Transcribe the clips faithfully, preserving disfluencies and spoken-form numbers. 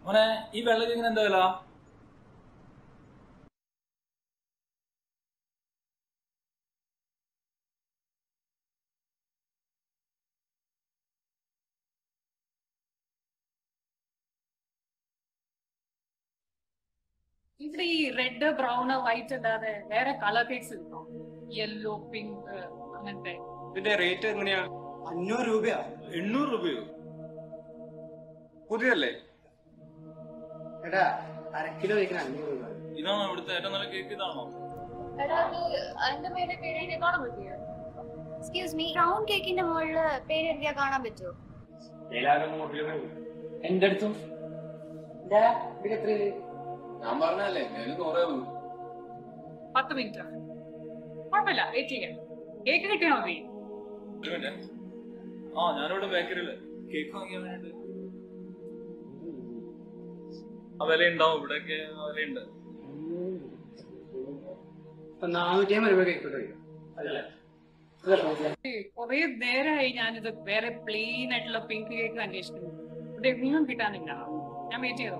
മോനെ ഈ വെള്ളം ഇങ്ങനെ എന്താ വില? ഇവിടെ ഈ റെഡ് ബ്രൗൺ വൈറ്റ് അല്ലാതെ വേറെ കളർ കേക്ക്സ് കിട്ടോ? യെല്ലോ പിങ്ക് അങ്ങനത്തെ. ഇതിന്റെ റേറ്റ് എങ്ങനെയാ? അഞ്ഞൂറ് രൂപയാ? എണ്ണൂറ് രൂപയോ? പുതിയല്ലേ? എടാ അര കിലോ വയ്ക്കുന്ന അഞ്ഞൂറ് രൂപ. ഇതാണോ ഇവിടുത്തെ ഏറ്റവും നല്ല കേക്ക്? ഇതാണോ? എക്സ്ക്യൂസ് മീ, റൗണ്ട് കേക്കിന്റെ മുകളില് പേര് എഴുതിയാ കാണാൻ പറ്റുമോ? എന്റെ അടുത്തും ഞാൻ പറഞ്ഞല്ലേ നൂറേ പത്ത് മിനിറ്റ് കുഴപ്പമില്ല, വെയിറ്റ് ചെയ്യാം. കേക്ക് കിട്ടിയാ മതി. ആ ഞാനിവിടെ ബേക്കറിയില് കേക്ക് വാങ്ങിയാൻ വേണ്ടിട്ട്. ആ വില ഉണ്ടാവും ഇവിടെയൊക്കെ, വിലയുണ്ട്. നാനൂറ്റി അമ്പത് രൂപ കേക്ക് കഴിയും. കൊറേ നേരമായി ഞാനിത് വേറെ പ്ലെയിൻ ആയിട്ടുള്ള പിങ്ക് കേക്ക് അന്വേഷിക്കുന്നു. ഇവിടെ എങ്ങും കിട്ടാനില്ല. ഞാൻ വെയിറ്റ് ചെയ്തോ.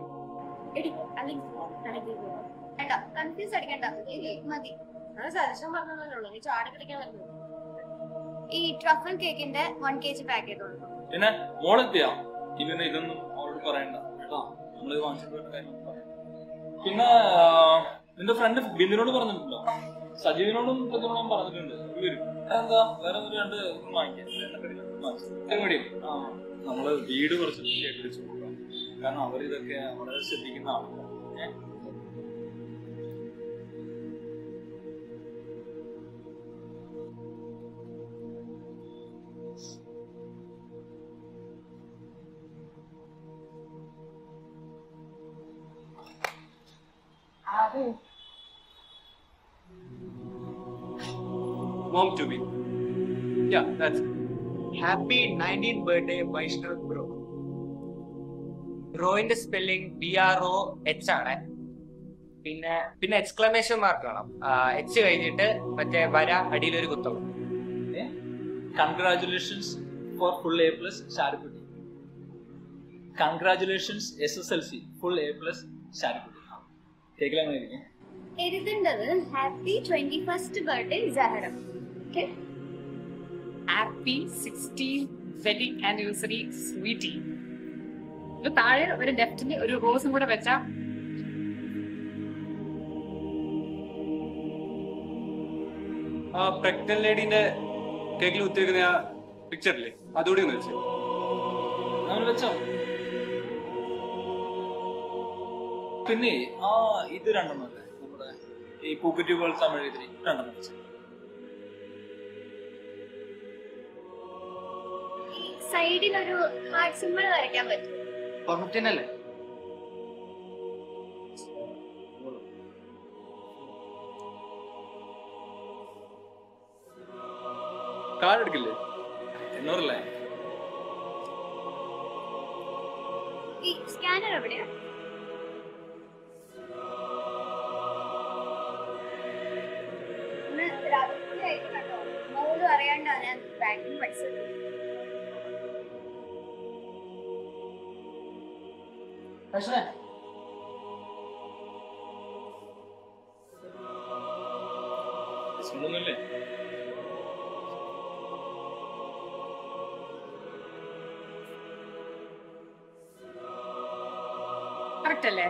കൺഫ്യൂസ് അടിക്കണ്ട, മതി. സജഷൻ പറഞ്ഞല്ലോ, നീ ചാടി കളിക്കാൻ വരുന്നത്. ഈ ട്രഫിൾ കേക്കിന്റെ വൺ കെ ജി പാക്ക് ചെയ്തോളൂ. പിന്നെ മോളെത്തിയാ? ഇവന് ഇതൊന്നും അവളോട് പറയണ്ട കേട്ടോ, നമ്മളിത് വാങ്ങിച്ചിട്ട് കാര്യം പറയണ്ട. പിന്നെ നിന്റെ ഫ്രണ്ട് ബിന്ദുനോട് പറഞ്ഞിട്ടുണ്ടോ? സജീവിനോടും പ്രതിനോടും പറഞ്ഞിട്ടുണ്ട്. വരും. എന്താ വേറെ ഒരു രണ്ട് വാങ്ങിക്കാം. ആ നമ്മള് വീട് കുറച്ച് ശേഖരിച്ചു കൊടുക്കാം. കാരണം അവരിതൊക്കെ വളരെ ശ്രദ്ധിക്കുന്ന ആളുകളാണ്. Mom to be. Yeah, that's it. Happy nineteenth birthday, Vaishakh bro. ബ്രോയിന്റെ spelling B R O H ആണ്. പിന്നെ പിന്നെ എക്സ്ക്ലമേഷൻ മാർക്ക് വേണം. എച്ച് കഴിഞ്ഞിട്ട് മറ്റേ വര അടിയിലൊരു കുത്തണം. Congratulations for full A plus Sharikutty. Congratulations S S L C full A plus Sharikutty. കേക്കിലെങ്ങനെ ഇരിക്കും? എഴുതേണ്ടത് happy twenty first birthday Jahara. Happy sixteen wedding anniversary sweety. ഇത് താഴെ ഒരു ലെഫ്റ്റിന് ഒരു റോസും കൂടെ വെച്ചാ ആ പ്രഗ്നന്റ് ലേഡീന്റെ കേക്കിൽ കുത്തിവെക്കുന്ന ആ പിക്ചറില്ലേ, അതുകൂടി ഒന്ന് വെച്ചു. നമ്മൾ വെച്ചോ. പിന്നെ ആ ഇത് രണ്ടെണ്ണം അല്ലേ നമ്മുടെ ഈ പൂക്കുറ്റി പോലെ തമിഴ് ഇതിൽ രണ്ടെണ്ണം വെച്ചു. സൈഡിലൊരു ഹാർട്ട് സിമ്പിൾ വരയ്ക്കാൻ പറ്റും. പെർഫെക്റ്റിനല്ലേ? കാർഡ് എടുക്കില്ലേ? എണ്ണൂറല്ലേ? ഈ സ്കാനർ എവിടെയാ? കേട്ടോ, മോളും അറിയാണ്ടാണ് ഞാൻ ബാങ്കിൽ പൈസ. ഒന്നുമില്ലേ? കറക്റ്റ് അല്ലേ?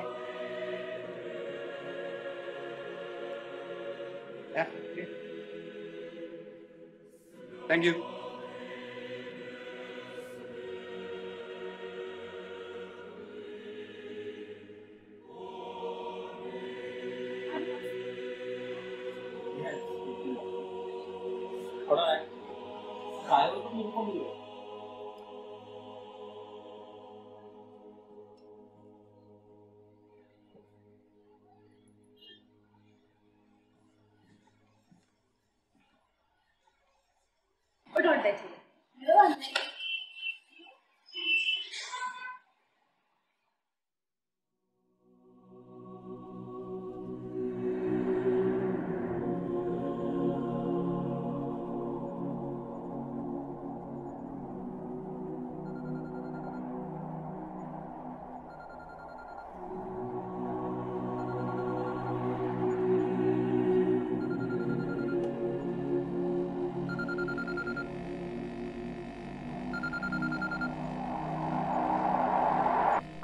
Thank you.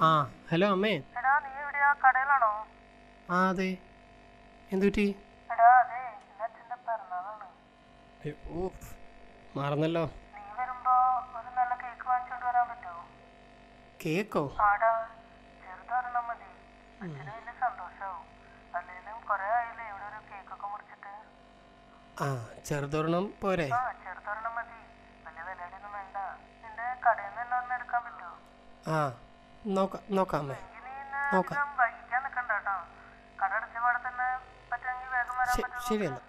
ആ ഹലോ അമ്മേ. എടാ നീ എവിടെയാ? കടയിലാണോ? ആ അതെ. എന്തു പറ്റി? എടാ അതെ ഇന്ന് അച്ഛൻ്റെ പിറന്നാളാണ്. ഓ മറന്നല്ലോ. നീ വരുമ്പോ ഒരു നല്ല കേക്ക് വാങ്ങിച്ചോണ്ട് വരാൻ പറ്റുമോ? കേക്കോ? ആടാ ചെറുതൊരെണ്ണം മതി. അച്ഛന് വലിയ സന്തോഷാവും. അല്ലെങ്കിലും കുറെ ആയില്ലേ ഇവിടെ ഒരു കേക്കൊക്കെ മുറിച്ചിട്ട്. ആ ചെറുതൊരെണ്ണം പോരെ? ആ ചെറുതൊരെണ്ണം മതി. വലിയ വിലയൊന്നും വേണ്ട. നിന്റെ കടയിൽ നിന്ന് തന്നെ ഒരെണ്ണം എടുക്കാൻ പറ്റുമോ? ആ നോക്കാം നോക്കാമേ നോക്കാം. വൈകിക്കാൻ നിൽക്കണ്ട കേട്ടോ. കട അടച്ച പാടെ തന്നെ പറ്റുമെങ്കിൽ വേഗം വരാൻ പറ്റുമോ? ശരി എന്നാ.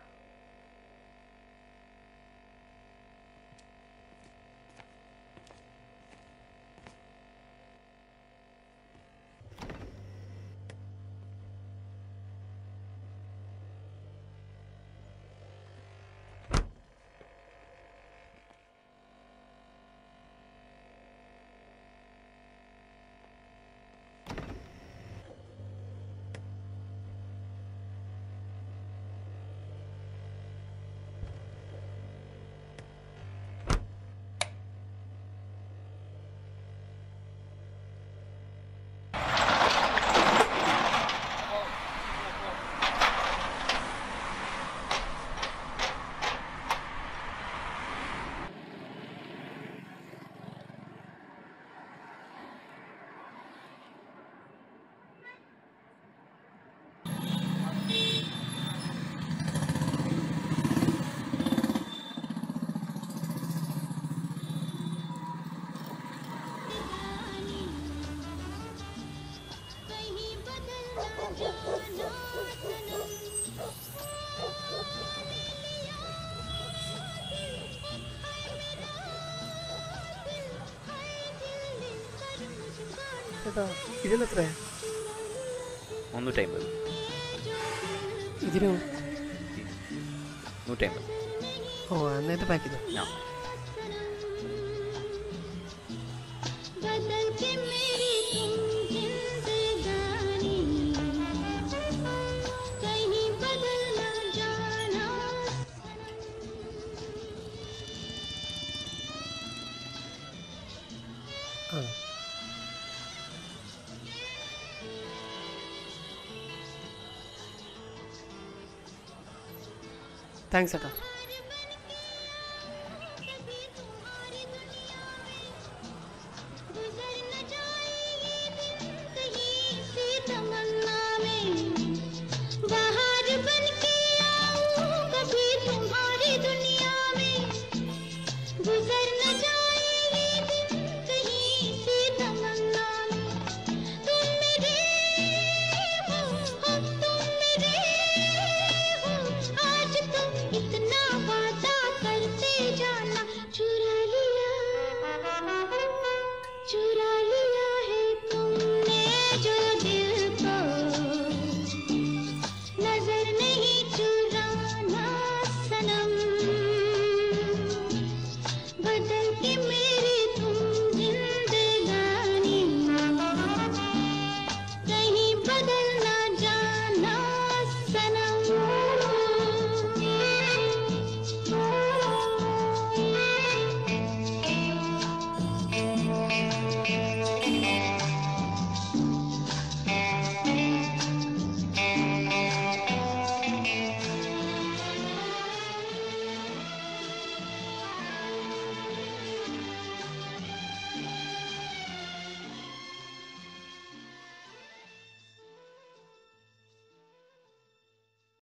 ഇതിനെത്രയാ? മുന്നൂറ്റമ്പത്. ഇതിനോ? നൂറ്റമ്പത്. ഓ അന്നേരത്തെ പാക്ക് ചെയ്തോ? ആ താങ്ക്സ് ചേട്ടാ.